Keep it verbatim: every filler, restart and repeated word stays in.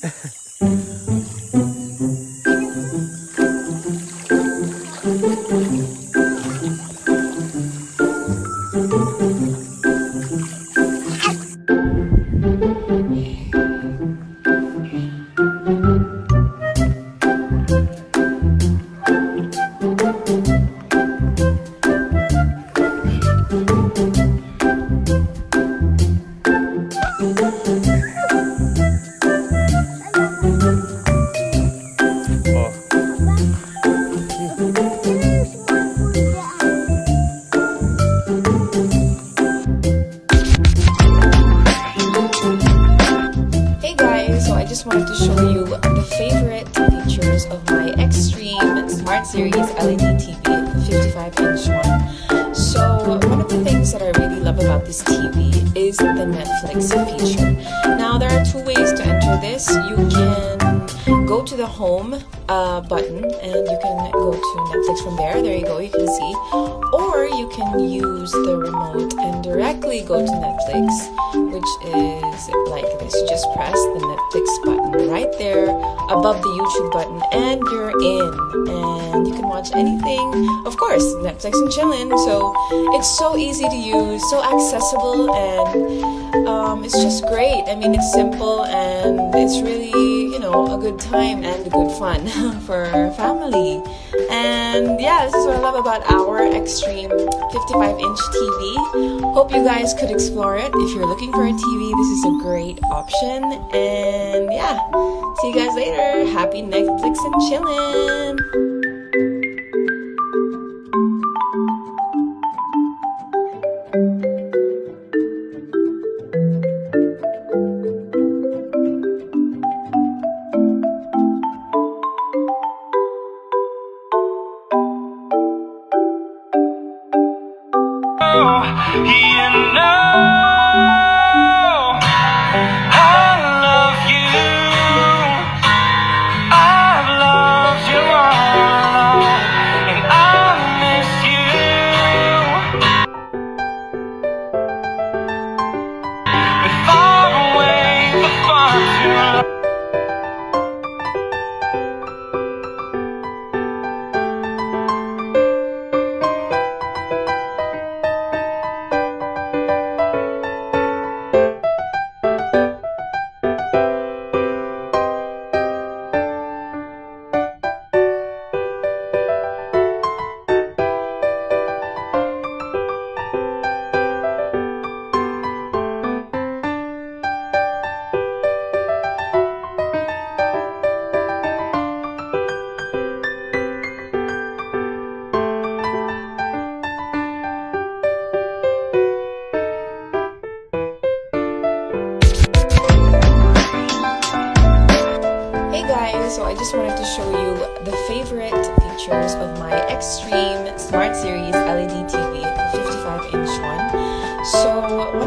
Wanted to show you the favorite features of my Extreme Smart Series L E D T V, the fifty-five inch one. So one of the things that I really love about this T V is the Netflix feature. Now there are two ways to enter this. You can go to the home uh, button and you can go to Netflix from there. There you go, you can see. Or you can use the remote and directly go to Netflix, which is like this. You just press the Netflix button right there above the YouTube button and you're in. And you can watch anything, of course, Netflix and chillin'. So it's so easy to use, so accessible, and um, it's just great. I mean, it's simple and it's really, you know, a good time and good fun for family. And yeah, this is what I love about our Extreme fifty-five inch T V. Hope you guys could explore it. If you're looking for a T V, this is a great option. And yeah, see you guys later. Happy Netflix and chillin'. You know I love you, I've loved you all along, and I miss you. We're far away for far too long. So I just wanted to show you the favorite features of my Extreme Smart Series L E D T V, the fifty-five inch one. So